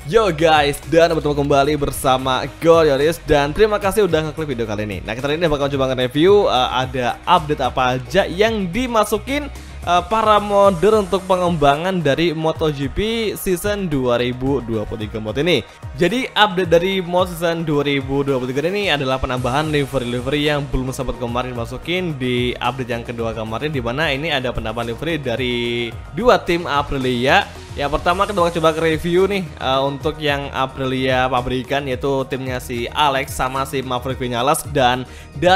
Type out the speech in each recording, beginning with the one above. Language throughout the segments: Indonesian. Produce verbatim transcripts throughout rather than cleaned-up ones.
Yo guys, dan bertemu kembali bersama gue Yoris. Dan terima kasih udah ngeklik video kali ini. Nah, kita ini bakal coba nge-review uh, ada update apa aja yang dimasukin uh, para modder untuk pengembangan dari MotoGP season dua ribu dua puluh tiga mod ini. Jadi update dari mod season dua ribu dua puluh tiga ini adalah penambahan livery-livery yang belum sempat kemarin masukin di update yang kedua kemarin, dimana ini ada penambahan livery dari dua tim Aprilia. Yang pertama kita bakal coba ke review nih uh, untuk yang Aprilia pabrikan, yaitu timnya si Alex sama si Maverick Vinales. Dan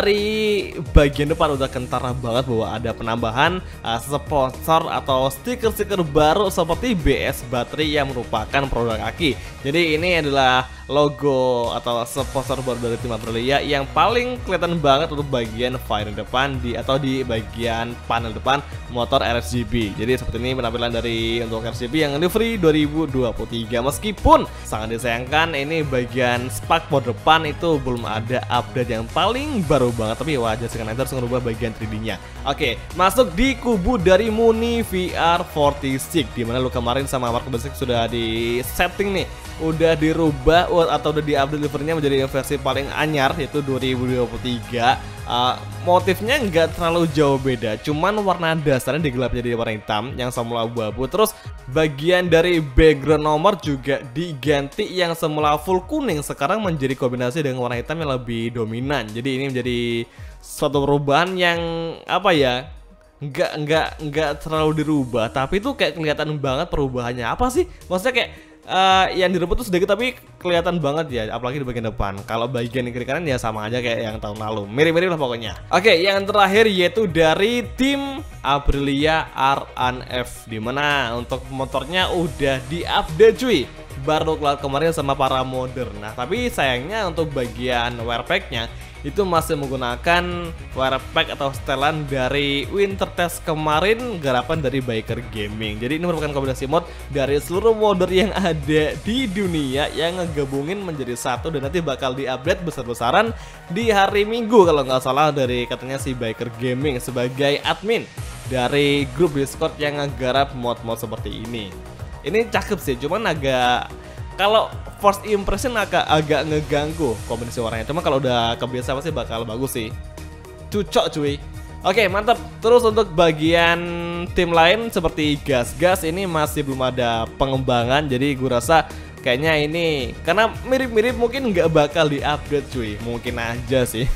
dari bagian depan udah kentara banget bahwa ada penambahan uh, sponsor atau stiker-stiker baru seperti B S Battery yang merupakan produk Aki. Jadi ini adalah logo atau sponsor baru dari tim Aprilia yang paling kelihatan banget untuk bagian fairing depan di atau di bagian panel depan motor R S G P. Jadi seperti ini penampilan dari untuk R S G P yang livery dua ribu dua puluh tiga. Meskipun sangat disayangkan ini bagian spakbor depan itu belum ada update yang paling baru banget, tapi wajar sih karena itu harus merubah bagian tiga D nya. Oke, masuk di kubu dari Muni V R empat puluh enam, dimana lu kemarin sama Marco Basic sudah di setting nih, udah dirubah atau udah di-update livernya menjadi versi paling anyar, yaitu dua ribu dua puluh tiga. Uh, motifnya nggak terlalu jauh beda, cuman warna dasarnya digelap jadi warna hitam yang semula abu-abu. Terus bagian dari background nomor juga diganti, yang semula full kuning sekarang menjadi kombinasi dengan warna hitam yang lebih dominan. Jadi ini menjadi suatu perubahan yang apa ya, nggak nggak nggak terlalu dirubah, tapi itu kayak kelihatan banget perubahannya. Apa sih maksudnya, kayak Uh, yang direbut tuh sedikit tapi kelihatan banget ya, apalagi di bagian depan. Kalau bagian kiri kanan ya sama aja kayak yang tahun lalu, mirip-mirip lah pokoknya. Oke, yang terakhir yaitu dari tim Aprilia R N F, dimana untuk motornya udah di-update cuy, baru keluar kemarin sama para modder. Nah tapi sayangnya untuk bagian wear packnya itu masih menggunakan wear pack atau setelan dari Winter Test kemarin, garapan dari Biker Gaming. Jadi ini merupakan kombinasi mod dari seluruh modder yang ada di dunia yang ngegabungin menjadi satu, dan nanti bakal di-update besar-besaran di hari Minggu kalau nggak salah, dari katanya si Biker Gaming sebagai admin dari grup Discord yang ngegarap mod-mod seperti ini. Ini cakep sih, cuman agak, kalau first impression agak agak ngeganggu kombinasi warnanya. Cuma kalau udah kebiasaan pasti bakal bagus sih. Cucok cuy. Oke, mantap. Terus untuk bagian tim lain seperti gas-gas ini masih belum ada pengembangan. Jadi gue rasa kayaknya ini karena mirip-mirip mungkin nggak bakal di-upgrade cuy. Mungkin aja sih.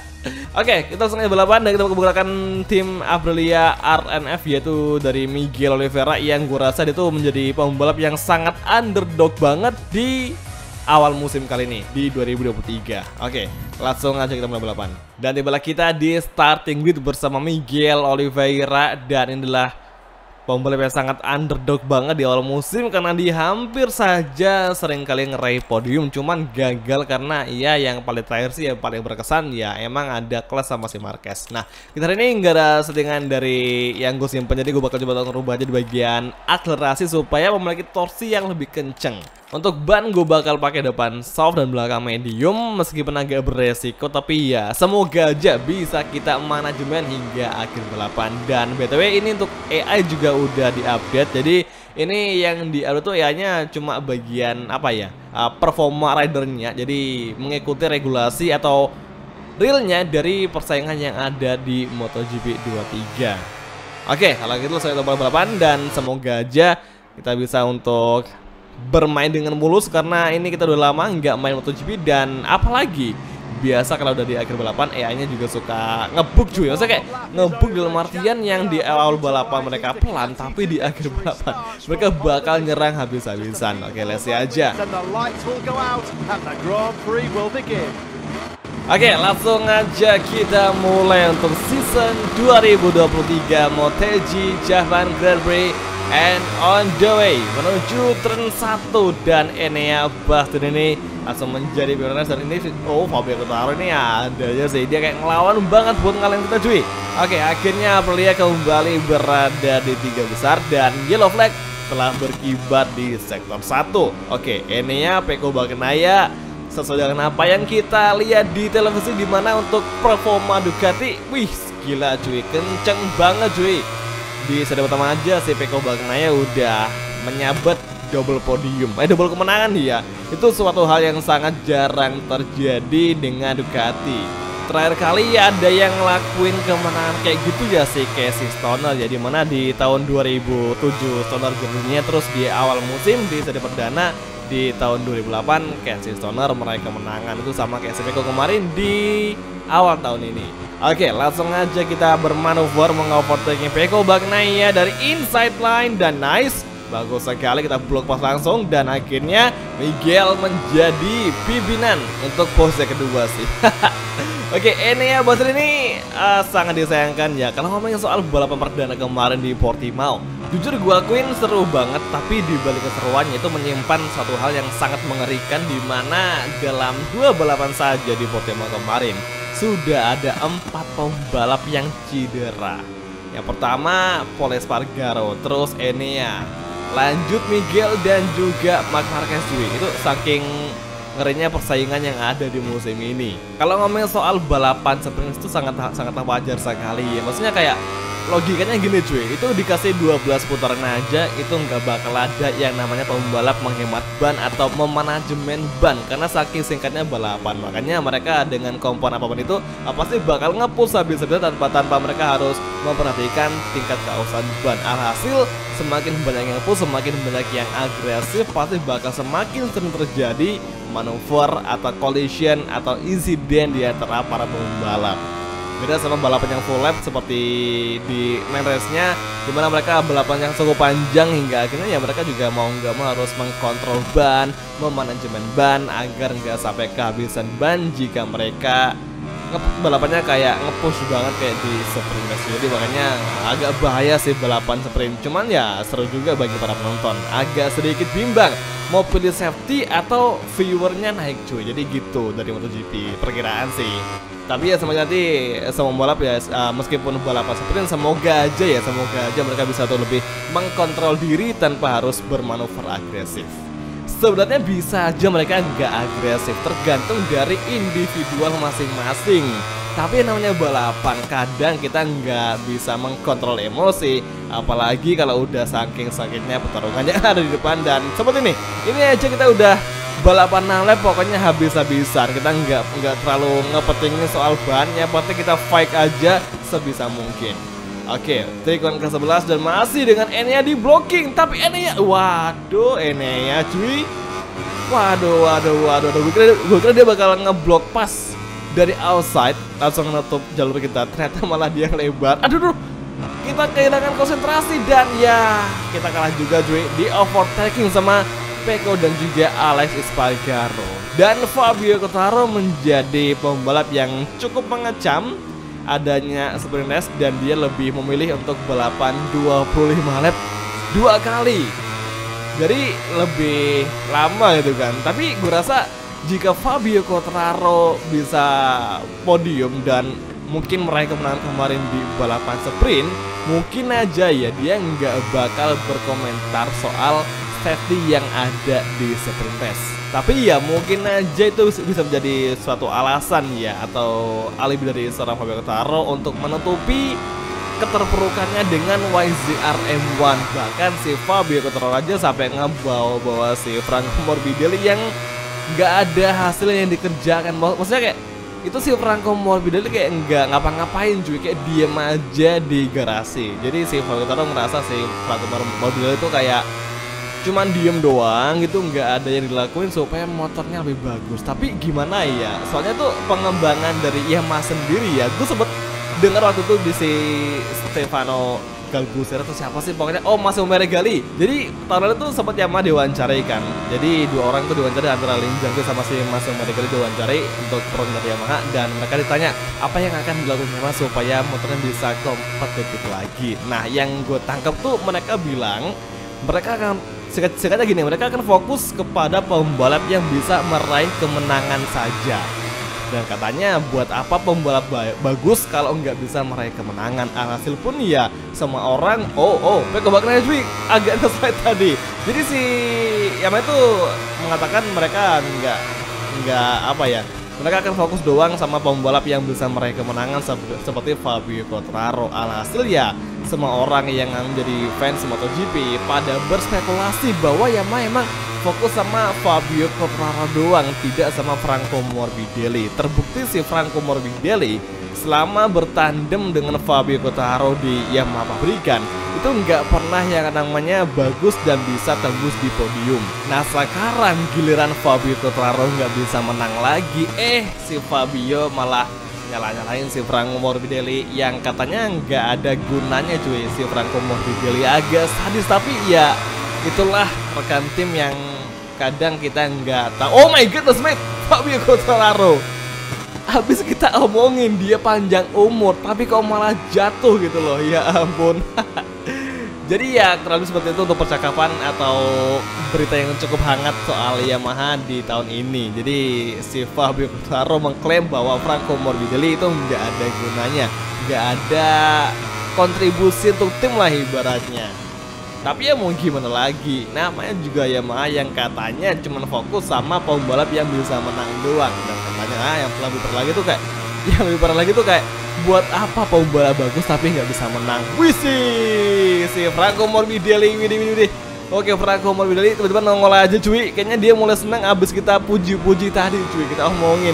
Oke, kita langsung aja balapan dan kita menggunakan tim Aprilia R N F, yaitu dari Miguel Oliveira, yang gue rasa dia tuh menjadi pembalap yang sangat underdog banget di awal musim kali ini di dua ribu dua puluh tiga. Oke, langsung aja kita mulai balapan. Dan tibalah kita di starting grid bersama Miguel Oliveira, dan inilah pembalap yang sangat underdog banget di awal musim karena dia hampir saja sering kali ngeraih podium, cuman gagal karena ya yang paling terakhir sih yang paling berkesan ya emang ada kelas sama si Marquez. Nah, kita hari ini nggak ada settingan dari yang gue simpen, jadi gue bakal coba ngerubah aja di bagian akselerasi supaya memiliki torsi yang lebih kenceng. Untuk ban gue bakal pakai depan soft dan belakang medium, meskipun agak beresiko, tapi ya semoga aja bisa kita manajemen hingga akhir balapan. Dan B T W ini untuk A I juga udah diupdate, jadi ini yang di-update tuh A I-nya cuma bagian apa ya, uh, performa ridernya, jadi mengikuti regulasi atau realnya dari persaingan yang ada di MotoGP dua puluh tiga. Oke, kalau gitu saya coba balapan dan semoga aja kita bisa untuk bermain dengan mulus, karena ini kita udah lama nggak main MotoGP. Dan apalagi biasa kalau udah di akhir balapan A I-nya juga suka ngebug cuy. Maksudnya kayak ngebug dalam artian yang di awal balapan mereka pelan, tapi di akhir balapan mereka bakal nyerang habis-habisan. Oke, let's see aja. Oke, langsung aja kita mulai untuk season dua ribu dua puluh tiga MotoGP Japan Grand Prix. And on the way menuju turn satu, dan Enea Bastian ini langsung menjadi pionir. Dan ini oh Fabio Quartararo ini ada aja sih, dia kayak ngelawan banget buat ngalahin kita cuy. Oke, akhirnya Aprilia kembali berada di tiga besar dan yellow flag telah berkibar di sektor satu. Oke, Enea Pecco Bagnaia sesuai dengan apa yang kita lihat di televisi, dimana untuk performa Ducati, wih gila cuy, kenceng banget cuy. Di set pertama aja si Pecco Bagnaia udah menyabet double podium, eh double kemenangan dia. Itu suatu hal yang sangat jarang terjadi dengan Ducati. Terakhir kali ada yang ngelakuin kemenangan kayak gitu ya si Casey Stoner ya, dimana di tahun dua ribu tujuh Stoner jadinya, terus di awal musim di seri perdana di tahun dua ribu delapan Casey Stoner meraih kemenangan itu sama kayak Pecco kemarin di awal tahun ini. Oke, langsung aja kita bermanuver mengovertaking Pecco Bagnaia dari inside line dan nice. Bagus sekali kita blok pas langsung dan akhirnya Miguel menjadi pimpinan untuk pose kedua sih. Oke, ini ya bosser ini uh, sangat disayangkan ya kalau ngomongin soal balapan perdana kemarin di Portimao. Jujur gue akuin seru banget, tapi di balik keseruannya itu menyimpan satu hal yang sangat mengerikan, di mana dalam dua balapan saja di Portimao kemarin sudah ada empat pembalap yang cedera. Yang pertama Pol Espargaro, terus Enea, lanjut Miguel dan juga Marc Marquez juga. Itu saking ngerinya persaingan yang ada di musim ini. Kalau ngomongin soal balapan sprint itu sangat sangat wajar sekali ya. Maksudnya kayak logikanya gini cuy, itu dikasih dua belas putaran aja itu nggak bakal ada yang namanya pembalap menghemat ban atau memanajemen ban, karena saking singkatnya balapan. Makanya mereka dengan kompon apapun itu pasti bakal nge-push habis-habisan tanpa tanpa mereka harus memperhatikan tingkat keausan ban. Alhasil semakin banyak yang nge-push, semakin banyak yang agresif, pasti bakal semakin sering terjadi manuver atau collision atau insiden di antara para pembalap. Beda sama balapan yang full lap seperti di main race-nya, dimana mereka balapan yang cukup panjang hingga akhirnya ya mereka juga mau nggak mau harus mengkontrol ban, memanajemen ban agar nggak sampai kehabisan ban jika mereka balapannya kayak nge-push banget kayak di sprint race. Jadi makanya agak bahaya sih balapan sprint. Cuman ya seru juga bagi para penonton. Agak sedikit bimbang mau pilih safety atau viewernya naik cuy. Jadi gitu dari MotoGP perkiraan sih. Tapi ya semoga nanti semua balap ya uh, meskipun balapan sprint semoga aja ya semoga aja mereka bisa tuh lebih mengkontrol diri tanpa harus bermanuver agresif. Sebenarnya bisa aja mereka nggak agresif, tergantung dari individual masing-masing. Tapi yang namanya balapan kadang kita nggak bisa mengkontrol emosi, apalagi kalau udah saking sakitnya pertarungannya ada di depan. Dan seperti ini, ini aja kita udah balapan enam lap pokoknya habis-habisan. Kita nggak nggak terlalu ngepetingin soal bannya, pokoknya kita fight aja sebisa mungkin. Oke, take on ke sebelas dan masih dengan Enea di blocking. Tapi Enea, waduh Enea cuy. Waduh, waduh, waduh, waduh. Gue kira, gue kira dia bakal ngeblok pas dari outside, langsung menutup jalur kita. Ternyata malah dia lebar. Aduh, aduh. Kita kehilangan konsentrasi dan ya kita kalah juga cuy. Di overtaking sama Pecco dan juga Alex Espargaro. Dan Fabio Quartararo menjadi pembalap yang cukup mengecam adanya sprint race dan dia lebih memilih untuk balapan dua puluh lima lap dua kali. Jadi lebih lama gitu kan. Tapi gue rasa jika Fabio Quartararo bisa podium dan mungkin meraih kemenangan kemarin di balapan sprint, mungkin aja ya dia nggak bakal berkomentar soal safety yang ada di sprint race. Tapi ya mungkin aja itu bisa menjadi suatu alasan ya atau alibi dari seorang Fabio Quartararo untuk menutupi keterpurukannya dengan Y Z R M satu. Bahkan si Fabio Quartararo aja sampai ngebawa-bawa si Franco Morbidelli yang nggak ada hasil yang dikerjakan. Maksudnya kayak itu si Franco Morbidelli kayak nggak ngapa-ngapain cuy, kayak diem aja di garasi. Jadi si Fabio Quartararo ngerasa si Franco Morbidelli itu kayak cuman diem doang gitu, nggak ada yang dilakuin supaya motornya lebih bagus. Tapi gimana ya, soalnya tuh pengembangan dari Yamaha sendiri ya. Gue sempet dengar waktu itu di si Stefano Galbusera atau siapa sih pokoknya, oh Massimo Meregali. Jadi tahun lalu tuh sempat Yamaha diwawancarai kan. Jadi dua orang tuh diwawancarai antara Lin Jiangke sama si Massimo Meregali diwawancarai untuk produk Yamaha, dan mereka ditanya apa yang akan dilakukan Yamaha supaya motornya bisa kompetitif lagi. Nah yang gue tangkap tuh mereka bilang mereka akan Sekatnya gini, mereka akan fokus kepada pembalap yang bisa meraih kemenangan saja. Dan katanya buat apa pembalap ba bagus kalau nggak bisa meraih kemenangan. Alhasil pun ya semua orang, oh oh Pecco Bagnaia agak nge-slide tadi. Jadi si Yamaha itu mengatakan mereka nggak nggak apa ya mereka akan fokus doang sama pembalap yang bisa meraih kemenangan seperti Fabio Quartararo. Alhasil ya, semua orang yang menjadi fans MotoGP pada berspekulasi bahwa Yamaha emang fokus sama Fabio Quartararo doang, tidak sama Franco Morbidelli. Terbukti si Franco Morbidelli selama bertandem dengan Fabio Quartararo di Yamaha pabrikan itu nggak pernah yang namanya bagus dan bisa tembus di podium. Nah sekarang giliran Fabio Quartararo nggak bisa menang lagi, eh si Fabio malah nyala-nyalain si Franco Morbidelli yang katanya nggak ada gunanya cuy. Si Franco Morbidelli agak sadis, tapi ya itulah rekan tim yang kadang kita nggak tahu. Oh my goodness mate, Fabio Quartararo habis kita omongin dia panjang umur, tapi kok malah jatuh gitu loh, ya ampun. Jadi ya kurang lebih seperti itu untuk percakapan atau berita yang cukup hangat soal Yamaha di tahun ini. Jadi si Fabio Quartararo mengklaim bahwa Franco Morbidelli itu nggak ada gunanya, nggak ada kontribusi untuk tim lah ibaratnya. Tapi ya mau gimana lagi, namanya juga Yamaha yang katanya cuma fokus sama pembalap yang bisa menang doang. Dan katanya ah, yang lebih parah lagi tuh kayak yang lebih parah lagi tuh kayak buat apa pembalap bagus tapi nggak bisa menang. Wih si Franco Morbidelli, widih widih widih. Oke, Franco Morbidelli tiba-tiba nongol aja cuy. Kayaknya dia mulai senang abis kita puji-puji tadi cuy, kita omongin.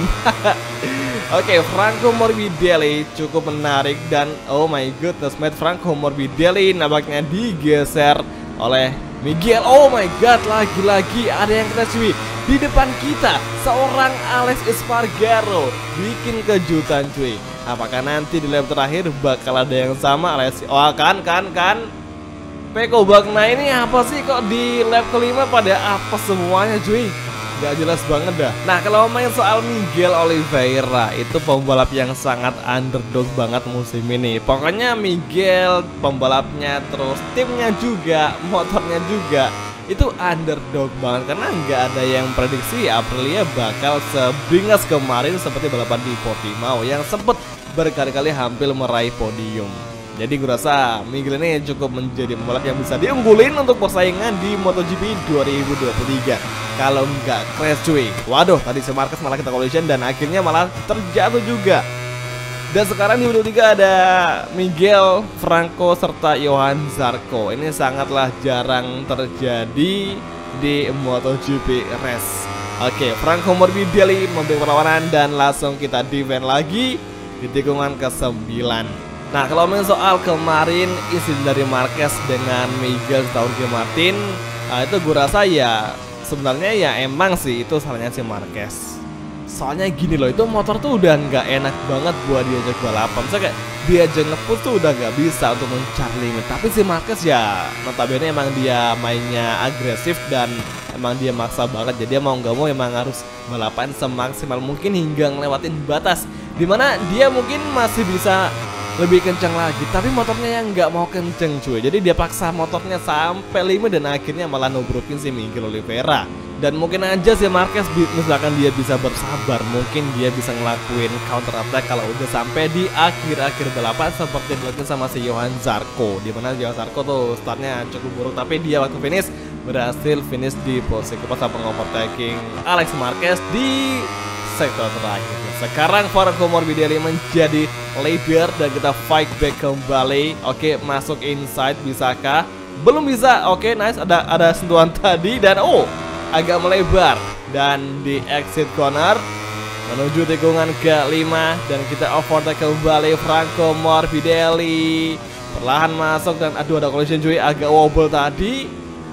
Oke, Franco Morbidelli cukup menarik dan oh my goodness mate, Franco Morbidelli nampaknya digeser oleh Miguel. Oh my god, lagi-lagi ada yang kena cuy. Di depan kita seorang Alex Espargaro bikin kejutan cuy. Apakah nanti di lap terakhir bakal ada yang sama Alex? Oh kan kan kan Peko Bagna ini apa sih kok di lap kelima pada apa semuanya cuy? Gak jelas banget dah. Nah kalau main soal Miguel Oliveira, itu pembalap yang sangat underdog banget musim ini. Pokoknya Miguel, pembalapnya, terus timnya juga, motornya juga, itu underdog banget. Karena nggak ada yang prediksi Aprilia bakal seberingas kemarin seperti balapan di Portimao yang sempet berkali-kali hampir meraih podium. Jadi gue rasa Miguel ini cukup menjadi pembalap yang bisa diunggulin untuk persaingan di MotoGP dua ribu dua puluh tiga. Kalau nggak crash cuy. Waduh, tadi si Marquez malah kita collision dan akhirnya malah terjatuh juga. Dan sekarang di dua puluh tiga ada Miguel, Franco, serta Johan Zarco. Ini sangatlah jarang terjadi di MotoGP race. Oke, Franco Morbidelli memberi perlawanan dan langsung kita defend lagi di tikungan ke sembilan. Nah kalau main soal kemarin isi dari Marquez dengan Miguel Jorge Martin, nah, itu gue rasa ya sebenarnya ya emang sih itu salahnya si Marquez. Soalnya gini loh, itu motor tuh udah nggak enak banget buat diajak balapan. Misalnya kayak diajak nge-push tuh udah nggak bisa untuk mencari limit. Tapi si Marquez ya notabene emang dia mainnya agresif dan emang dia maksa banget. Jadi dia mau nggak mau emang harus balapan semaksimal mungkin hingga ngelewatin batas, dimana dia mungkin masih bisa lebih kencang lagi, tapi motornya yang nggak mau kenceng cuy. Jadi dia paksa motornya sampai limit dan akhirnya malah nobrokin si Miguel Oliveira. Dan mungkin aja si Marquez misalkan dia bisa bersabar, mungkin dia bisa ngelakuin counter attack kalau udah sampai di akhir-akhir balapan seperti dilakukan sama si Johan Zarco. Dimana Johan Zarco tuh startnya cukup buruk, tapi dia waktu finish berhasil finish di posisi keempat sampai overtaking Alex Marquez di sektor terakhir. Sekarang Franco Morbidelli menjadi leader dan kita fight back kembali. Oke, masuk inside bisakah? Belum bisa. Oke, nice. Ada ada sentuhan tadi dan oh, agak melebar dan di exit corner menuju tikungan ke lima dan kita overtake kembali Franco Morbidelli. Perlahan masuk dan aduh ada collision cuy, agak wobble tadi.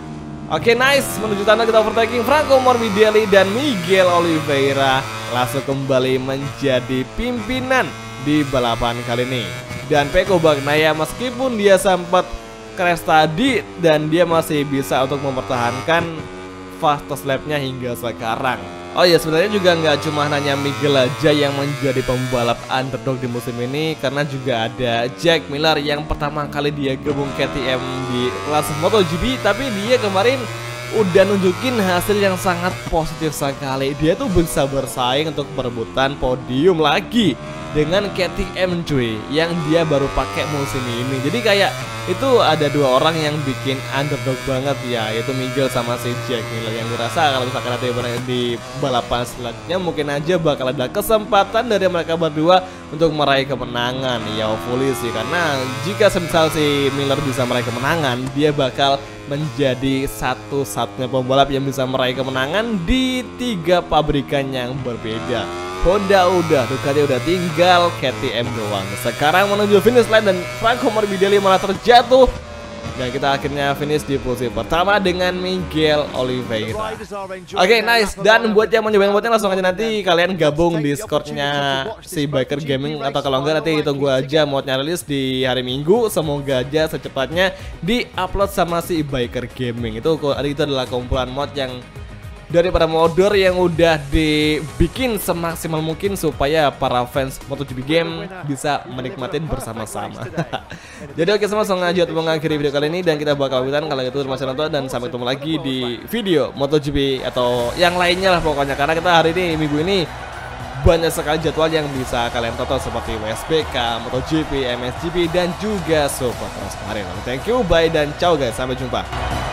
Oke, nice. Menuju tanda kita overtaking Franco Morbidelli dan Miguel Oliveira langsung kembali menjadi pimpinan di balapan kali ini. Dan Peko Bagnaia meskipun dia sempat crash tadi dan dia masih bisa untuk mempertahankan fastest lap-nya hingga sekarang. Oh ya, sebenarnya juga nggak cuma hanya Miguel aja yang menjadi pembalap underdog di musim ini, karena juga ada Jack Miller yang pertama kali dia gabung K T M di kelas MotoGP, tapi dia kemarin udah nunjukin hasil yang sangat positif sekali. Dia tuh bisa bersaing untuk perebutan podium lagi dengan K T M cuy, yang dia baru pakai musim ini. Jadi kayak itu ada dua orang yang bikin underdog banget ya, yaitu Miguel sama si Jack Miller, yang dirasa kalau misalkan nanti di balapan selanjutnya mungkin aja bakal ada kesempatan dari mereka berdua untuk meraih kemenangan. Ya hopefully sih, karena jika semisal si Miller bisa meraih kemenangan, dia bakal menjadi satu-satunya pembalap yang bisa meraih kemenangan di tiga pabrikan yang berbeda. Honda udah, Ducati udah, tinggal K T M doang. Sekarang menuju finish line dan Franco Morbidelli malah terjatuh. Dan kita akhirnya finish di posisi pertama dengan Miguel Oliveira. Oke, okay, nice. Dan buat yang mau nyobain modnya langsung aja nanti kalian gabung di Discordnya si Biker Gaming, atau kalau enggak nanti tunggu aja modnya rilis di hari Minggu. Semoga aja secepatnya di-upload sama si Biker Gaming. Itu itu adalah kumpulan mod yang dari para modder yang udah dibikin semaksimal mungkin supaya para fans MotoGP game bisa menikmatin bersama-sama. Jadi oke, sama langsung aja untuk mengakhiri video kali ini, dan kita bakal lanjutkan kalau itu terima kasih nonton, dan sampai ketemu lagi di video MotoGP atau yang lainnya lah pokoknya, karena kita hari ini minggu ini banyak sekali jadwal yang bisa kalian tonton seperti W S B K, MotoGP, M X G P, dan juga Supercross kemarin. Thank you, bye, dan ciao guys, sampai jumpa.